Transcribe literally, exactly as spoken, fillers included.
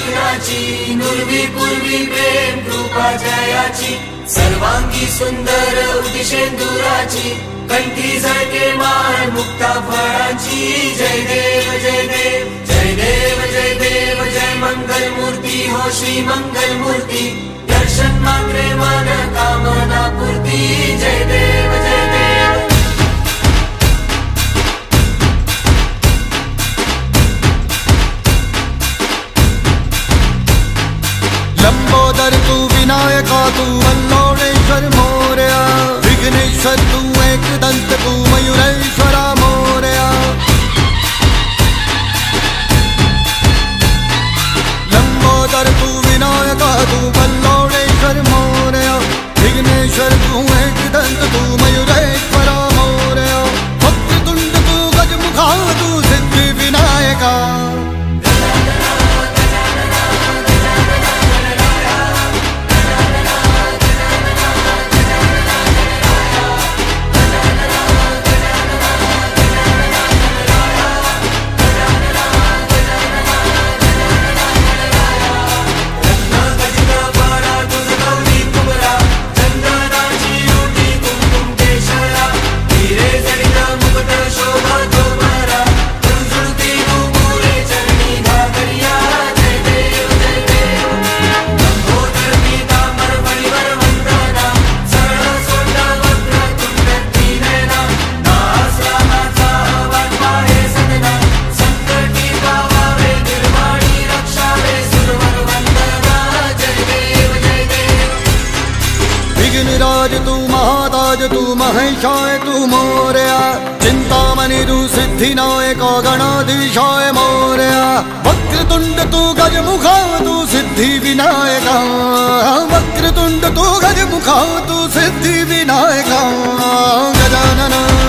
विघ्नाची नुर्वी पूर्वी प्रेम कृपा जयाची सर्वांगी सुंदर उदिशेंदुराची कंठी झळके माळ मुक्ता फळाची जय देव जय देव जय देव जय देव जय मंगल मूर्ती हो श्री मंगल मूर्ती दर्शन मात्रे मन कामना पूर्ती जय देव जय देव। लंबोदर तू विनायका तू वल्लोळेश्वर मोरया विघ्नेश्वर तू एकदंत तू मयूरेश्वरा मोरया। लंबोदर तू विनायका तू वल्लोळेश्वर मोरया विघ्नेश्वर तू एकदंत तू मयूरेश्वरा मोरया। वक्रतुंड तू गजमुखा तू सिद्धि विनायका राज तू महाताज तू महेशाय तू मोरया चिंतामणि तू सिद्धिनायक गणाधीशाय मोरया। वक्रतुंड तू गजमुखा तू सिद्धि विनायका वक्रतुंड तू गजमुखा तू सिद्धि विनायका गजानन